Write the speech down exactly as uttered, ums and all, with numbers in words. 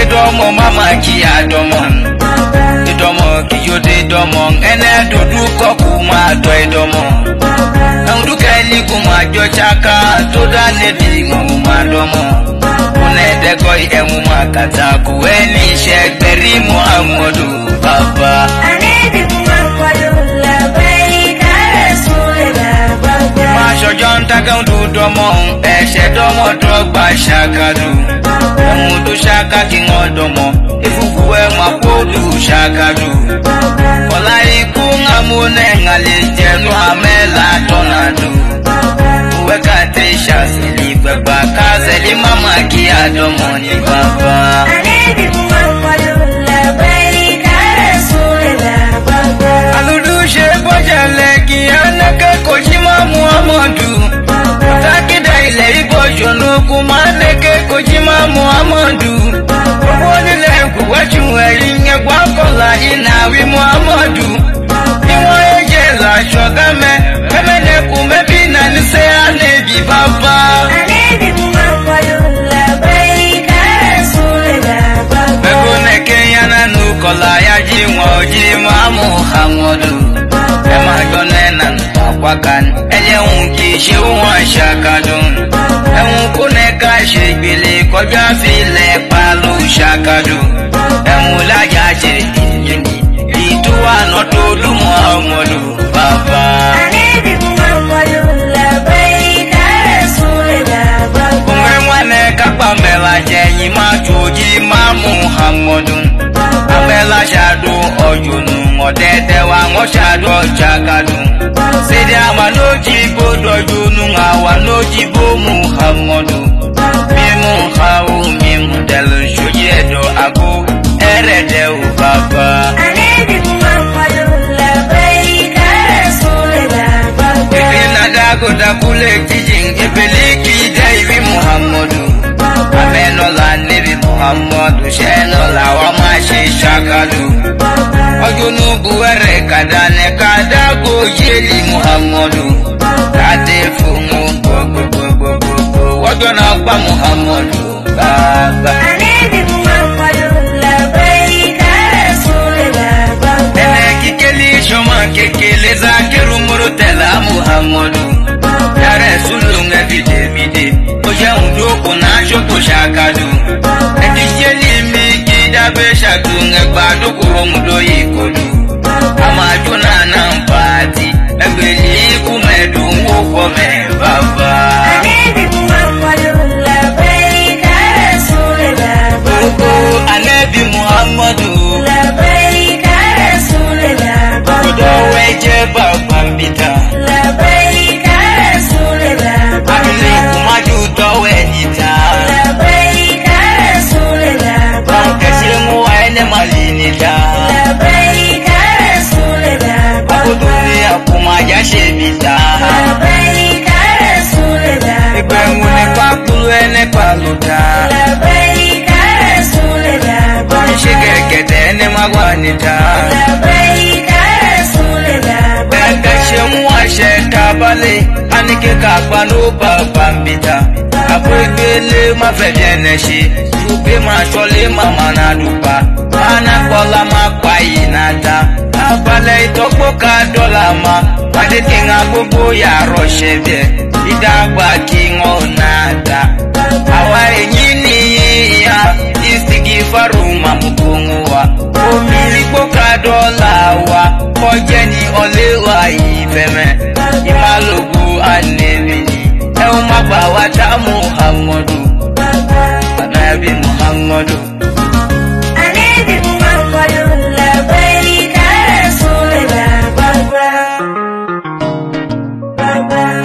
de domo mama ki adomon. De domo ki yo de domo ene dudu kokuma do domo. Ndu keni kuma jo chaka to da ne di mama domo. One de koi emu makata ku eni shegberi Muhammadu baba. Ane Muhammadu labai Rasulullah baba. Ma shojon takan du domo e she domo drogba shakadu. Emu du shaka ki ngodomo ifuku e mapodu shakadu. Ola iku ngamune ngale jenu amela tonadu. Wekate shasili baba kazeli mama ki adomo ni baba. Ane Muhammadu labai Rasulullah baba. Aludu shebo jale ki anaka kojima Muhammadu. Takida ile ibo jono kumaneke kojima Muhammadu. Woni le kuwachu erinye kwakola inawi Muhammadu. Iwo eje la shogame kemene kumebi na nise anebi baba. Anebi Muhammadu labai Rasulullah baba. Begone Kenya na nukola yaji ngoji Muhammadu. Ema jone nan wakan ele unki she won shakadun. Ehun kone ka she gbele koja file palu shakadu. Ehun la jaje yini ituwa no tolu Muhammadu baba. Ane Muhammadu labai Rasulullah baba. Umemwane kapa mela jenyi majoji ma Muhammadu. Amela shadu ojunu odede wa ngo shadu chakadu. Sidi amanoji bodo junu ngawa noji bo Muhammadu. Mimu khau mimu delu shujedo aku erede u baba. Ane Muhammadu labai Rasulullah baba. Ibina dago dakule kijing ibeliki daibi Muhammadu. Amenola nebi Muhammadu shenola wa mashi shakadu. Ojunu buwere kadane kadago yeli Muhammadu. Kade fumu gogo gogo gogo wajona kwa Muhammadu baba. Ane Muhammadu labai Rasulullah baba. Ene kikeli shoma kekele zakiru murutela Muhammadu. Ya Rasulu ngabide bide oje unduku na shoko shakadu. Eti jeli miki dabe shatu ngbadu kuro mudo yikodu. Amajuna nampati ebeli kumedu ngoko me baba. Ane Muhammadu labai Rasulullah baba. Ane Muhammadu labai Rasulullah baba. Kudowe je baba mbita labai Rasulullah baba. Amili kumaju towe nita labai Rasulullah baba. Kesimu ene malinita labai Rasulullah baba. Dunia kumaja shebita labai Rasulullah. Ibengune pakulu ene paluta labai Rasulullah baba. Shigekete ene magwanita labai Rasulullah baba. Shemu ashe tabale anike kakpano baba mbita. Akwegele mafejeneshi ube machole mama na dupa. Ana kola makwa inata abale itokpo ka dola ma. Made tinga gbogbo ya roshebe idagba ki ngonata. Awa enyini ya istigi faruma mukunwa. Omiri poka dola wa kojeni olewa ifeme. Imalogu anebini ewu magba wata Muhammadu. Anabi Muhammadu. Anabi Muhammadu labai Rasulullah baba. Baba.